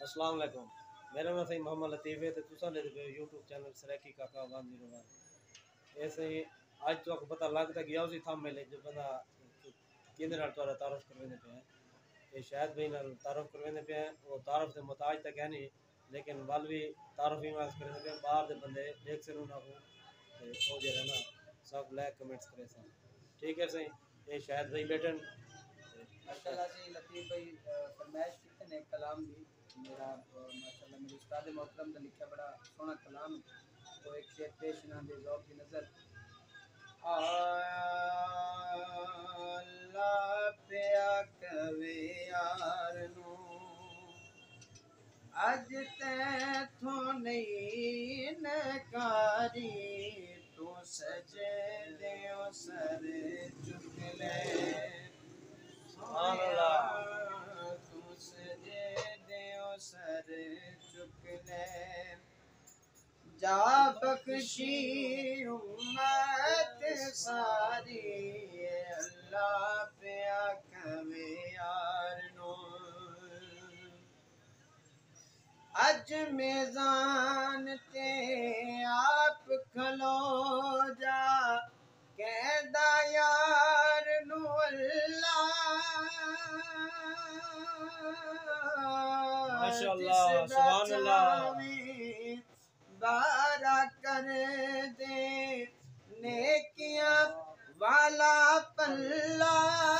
अस्सलाम वालेकुम। मेरा नाम सही मोहम्मद लतीफ़ है। तो तुसा ले यूट्यूब चैनल सराकी काका 101। ऐसे ही आज तो आपको पता लगता गया उसी थंब में जो बंदा किंदे नाल तोरा तारुफ करवेने पे है। ये शायद भाई नाल तारुफ करवेने पे है। वो तारुफ से मोहताज तक है नहीं, लेकिन वाल भी तारुफ ही मास करने पे बाहर दे बंदे देख से ना हो ते ओ जे ना सब लाइक कमेंट्स करे सा। ठीक है सही। ये शायद भाई बैठन माशाल्लाह से लतीफ़ भाई फरमाइश की ने कलाम भी मेरा माशाल्लाह मेरे उस्ताद मोहतरम ने लिखा बड़ा सोहना कलाम है। तो एक शेर पेश ना दे ज़ौक़ की नज़र अल्लाह पे कवे यार नू अज तैथों नहीं नकारी तू सजे दे सर चुक ले सुभान अल्लाह। तू सजे दे सर चुक ले जा बख्शी उम्मत सारी अल्लाह पे कवे यार नो अज मेज़ान ते आप खलो जा कहदा यार नु माशाअल्लाह सुभान अल्लाह। बारा कर दे नेकियां वाला पल्ला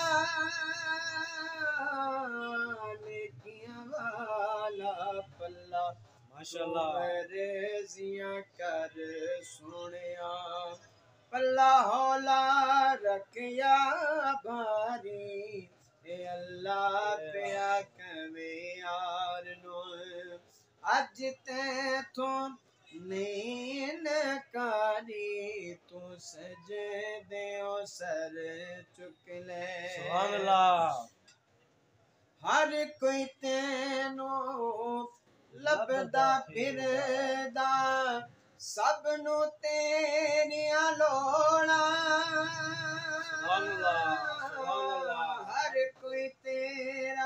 नेकियां वाला पल्ला माशाअल्लाह रेजियां कर सुनिया पल्ला हौला रखिया भारी अल्लाह पे कवे यार नो अज तैथों नीन कारी तू सज दे सर चुक ले सुभान अल्लाह। हर कोई तेनो लभदा फिरदा सब नु तेरियां लोड़ा सुभान अल्लाह। हर कोई तेरा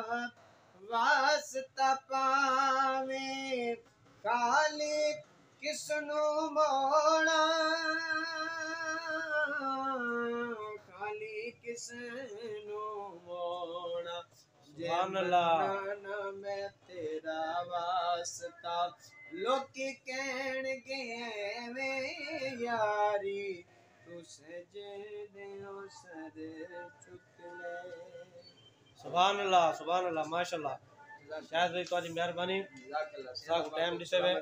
वास्ता पावे खाली किसनु मोड़ा खाली किसनु मोड़ा सुभान अल्लाह। ना मैं तेरा वास्ता लोकी कहण गए वे यारी तू सजे दे सर चुक ले सुभान अल्लाह माशाअल्लाह। शायद भाई तुम्हारी मेहरबानी साग टाइम दिसे वे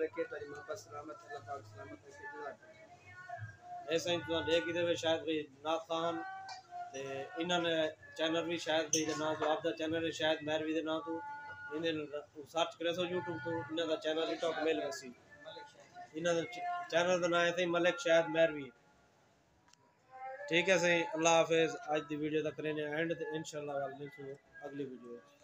ऐसे ही तो देख ही देवे शायद भाई नाथ खान ते इन्होंने चैनल भी शायद भाई दे नाम तो आपदा चैनल है शायद मेहरवी दे नाम तो इन्हें सर्च करे सो यूट्यूब तो इन्हां दा चैनल ही टॉप मिल वसी। इन्हां दा चैनल दा नाम है मलिक शायद मेहरवी। ठीक है सही। अल्लाह हाफिज। आज दी वीडियो तक करें एंड इंशाल्लाह मिलते अगली वीडियो।